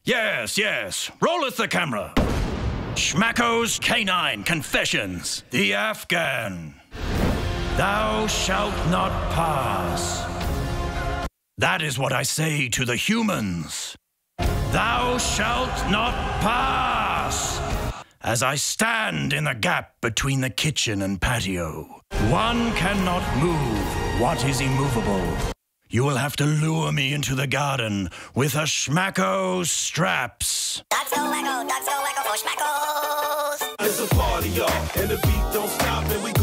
Yes, yes. Roleth the camera. SCHAMCKOS Canine Confessions. The Afghan. Thou shalt not pass. That is what I say to the humans. Thou shalt not pass. As I stand in the gap between the kitchen and patio. One cannot move what is immovable. You will have to lure me into the garden with a SCHAMCKOS straps. That's so wacko for SCHAMCKOS. It's a party, y'all, and the beat don't stop, and we